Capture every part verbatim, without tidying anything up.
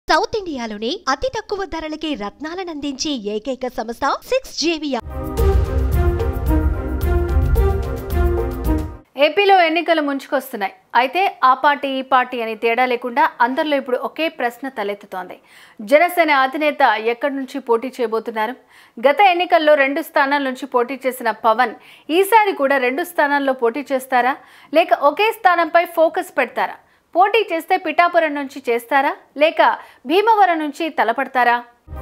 South ఇండియాలోనే అతి తక్కువ ధరలకి రత్నాలను అందించే ఏకైక సంస్థ సిక్స్ జేవియా. ఏపీలో ఎన్నికలు ముంచుకొస్తున్నాయి. అయితే ఆ పార్టీ ఈ పార్టీ అని తేడా లేకుండా అందరిలో ఇప్పుడు ఒకే ప్రశ్న తలెత్తుతోంది. జనసేన అధినేత ఎక్కడి నుంచి పోటీ చేయబోతున్నారు? గత ఎన్నికల్లో రెండు స్థానాల నుంచి పోటీ చేసిన పవన్ ఈసారి కూడా రెండు స్థానాల్లో పోటీ చేస్తారా, లేక ఒకే స్థానంపై ఫోకస్ పెడతారా? పోటీ చేస్తే పిఠాపురం నుంచి చేస్తారా, లేక భీమవరం నుంచి తలపడతారా?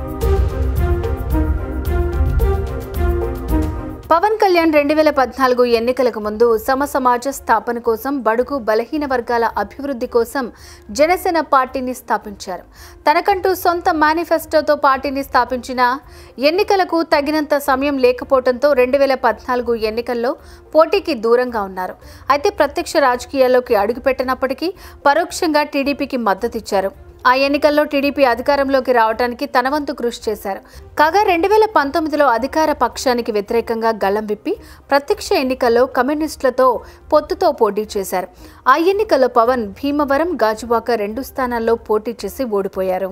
పవన్ కళ్యాణ్ రెండు వేల పద్నాలుగు ఎన్నికలకు ముందు సమ సమాజ స్థాపన కోసం, బడుగు బలహీన వర్గాల అభివృద్ధి కోసం జనసేన పార్టీని స్థాపించారు. తనకంటూ సొంత మేనిఫెస్టోతో పార్టీని స్థాపించిన ఎన్నికలకు తగినంత సమయం లేకపోవడంతో రెండు వేల పద్నాలుగు ఎన్నికల్లో పోటీకి దూరంగా ఉన్నారు. అయితే ప్రత్యక్ష రాజకీయాల్లోకి అడుగుపెట్టినప్పటికీ పరోక్షంగా టీడీపీకి మద్దతిచ్చారు. ఆ ఎన్నికల్లో టీడీపీ అధికారంలోకి రావడానికి తన వంతు కృషి చేశారు. కాగా రెండు వేల పంతొమ్మిదిలో అధికార పక్షానికి వ్యతిరేకంగా గళం విప్పి ప్రత్యక్ష ఎన్నికల్లో కమ్యూనిస్టులతో పొత్తుతో పోటీ చేశారు. ఆ ఎన్నికల్లో పవన్ భీమవరం, గాజువాక రెండు స్థానాల్లో పోటీ చేసి ఓడిపోయారు.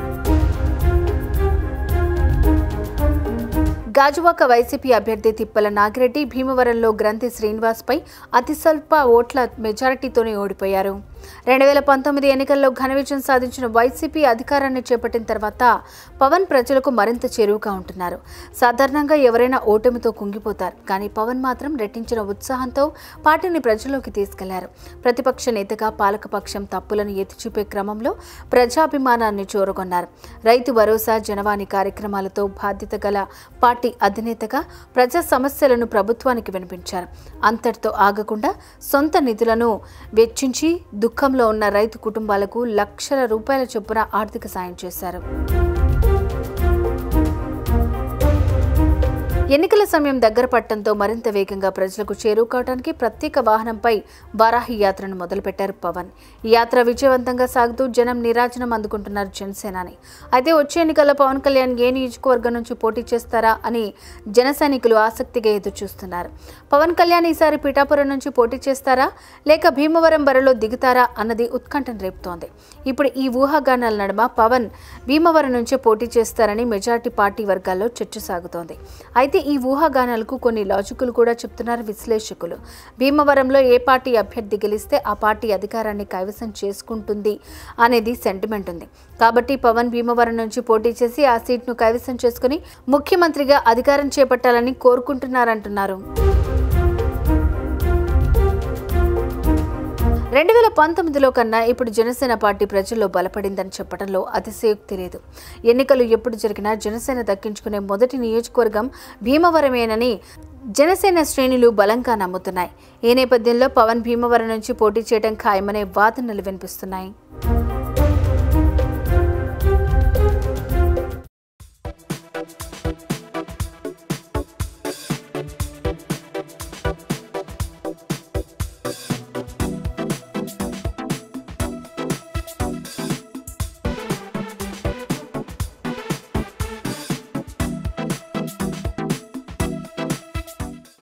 గాజువాక వైసీపీ అభ్యర్థి తిప్పల నాగిరెడ్డి, భీమవరంలో గ్రంథి శ్రీనివాస్పై అతి స్వల్ప ఓట్ల మెజారిటీతోనే ఓడిపోయారు. రెండు వేల పంతొమ్మిది ఎన్నికల్లో ఘన విజయం సాధించిన వైసీపీ అధికారాన్ని చేపట్టిన తర్వాత పవన్ ప్రజలకు మరింత చేరువుగా ఉంటున్నారు. సాధారణంగా ఎవరైనా ఓటమితో కుంగిపోతారు, కానీ పవన్ మాత్రం రెట్టించిన ఉత్సాహంతో పార్టీని ప్రజల్లోకి తీసుకెళ్లారు. ప్రతిపక్ష నేతగా పాలకపక్షం తప్పులను ఎత్తిచూపే క్రమంలో ప్రజాభిమానాన్ని చూరగొన్నారు. రైతు భరోసా, జనవాణి కార్యక్రమాలతో బాధ్యత గల పార్టీ అధినేతగా ప్రజా సమస్యలను ప్రభుత్వానికి వినిపించారు. అంతటితో ఆగకుండా సొంత నిధులను వెచ్చించి దుఃఖంలో ఉన్న రైతు కుటుంబాలకు లక్షల రూపాయల చొప్పున ఆర్థిక సాయం చేశారు. ఎన్నికల సమయం దగ్గర పట్టడంతో మరింత వేగంగా ప్రజలకు చేరువ కావడానికి ప్రత్యేక వాహనంపై వారాహి యాత్రను మొదలుపెట్టారు పవన్. ఈ యాత్ర విజయవంతంగా సాగుతూ జనం నీరాజనం అందుకుంటున్నారు జనసేనాని. అయితే వచ్చే ఎన్నికల్లో పవన్ కళ్యాణ్ ఏ నియోజకవర్గం నుంచి పోటీ చేస్తారా అని జన సైనికులు ఆసక్తిగా ఎదురు చూస్తున్నారు. పవన్ కళ్యాణ్ ఈసారి పిఠాపురం నుంచి పోటీ చేస్తారా, లేక భీమవరం బరిలో దిగుతారా అన్నది ఉత్కంఠను రేపుతోంది. ఇప్పుడు ఈ ఊహాగానాల నడుమ పవన్ భీమవరం నుంచే పోటీ చేస్తారని మెజార్టీ పార్టీ వర్గాల్లో చర్చ సాగుతోంది. అయితే ఈ ఊహాగానాలకు కొన్ని లాజికులు కూడా చెప్తున్నారు విశ్లేషకులు. భీమవరంలో ఏ పార్టీ అభ్యర్థి గెలిస్తే ఆ పార్టీ అధికారాన్ని కైవసం చేసుకుంటుంది అనేది సెంటిమెంట్ ఉంది. కాబట్టి పవన్ భీమవరం నుంచి పోటీ చేసి ఆ సీట్ను కైవసం చేసుకుని ముఖ్యమంత్రిగా అధికారం చేపట్టాలని కోరుకుంటున్నారంటున్నారు. రెండు వేల పంతొమ్మిదిలో కన్నా ఇప్పుడు జనసేన పార్టీ ప్రజల్లో బలపడిందని చెప్పడంలో అతిశయోక్తి లేదు. ఎన్నికలు ఎప్పుడు జరిగినా జనసేన దక్కించుకునే మొదటి నియోజకవర్గం భీమవరమేనని జనసేన శ్రేణులు బలంగా నమ్ముతున్నాయి. ఈ నేపథ్యంలో పవన్ భీమవరం నుంచి పోటీ చేయడం ఖాయమనే వాదనలు వినిపిస్తున్నాయి.